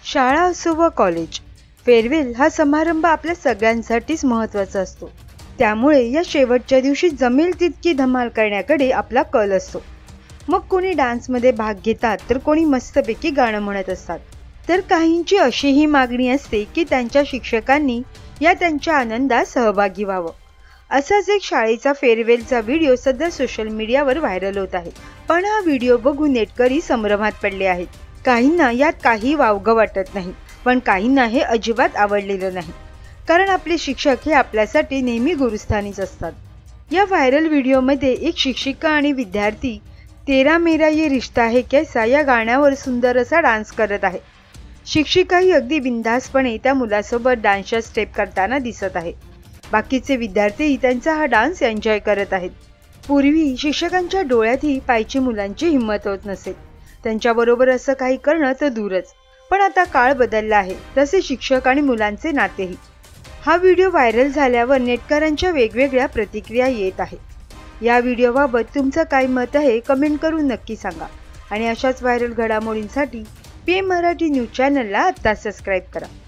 शाळा असो व कॉलेज, फेअरवेल हा समारंभ आपल्या सगळ्यांसाठीच महत्त्वाचा असतो. त्यामुळे या शेवटच्या दिवशी जमेल तितकी धमाल करण्याकडे आपला कल असतो. मग कोणी डान्समध्ये भाग घेतात, तर कोणी मस्तपैकी गाणं म्हणत असतात. तर काहींची अशीही मागणी असते की त्यांच्या शिक्षकांनी या त्यांच्या आनंदात सहभागी व्हावं. असाच एक शाळेचा फेअरवेलचा व्हिडिओ सध्या सोशल मीडियावर व्हायरल होत आहे. पण हा व्हिडिओ बघून नेटकरी संभ्रमात पडले आहेत. काहींना यात काही वावगं वाटत नाही, पण काहींना हे अजिबात आवडलेलं नाही. कारण आपले शिक्षक हे आपल्यासाठी नेहमी गुरुस्थानीच असतात. या व्हायरल व्हिडिओमध्ये एक शिक्षिका आणि विद्यार्थी तेरा मेरा ये रिश्ता है कैसा या गाण्यावर सुंदर असा डान्स करत आहे. शिक्षिकाही अगदी बिनधास्तपणे त्या मुलासोबत डान्सच्या स्टेप करताना दिसत आहे. बाकीचे विद्यार्थीही त्यांचा हा डान्स एन्जॉय करत आहेत. पूर्वी शिक्षकांच्या डोळ्यातही पाहायची मुलांची हिंमत होत नसे. त्यांच्याबरोबर असं काही करणं तर दूरच. पण आता काळ बदलला आहे, तसे शिक्षक आणि मुलांचे नातेही. हा व्हिडिओ व्हायरल झाल्यावर नेटकऱ्यांच्या वेगवेगळ्या प्रतिक्रिया येत आहेत. या व्हिडिओबाबत तुमचं काय मत आहे कमेंट करून नक्की सांगा. आणि अशाच व्हायरल घडामोडींसाठी PM मराठी न्यूज चॅनलला आत्ता सबस्क्राईब करा.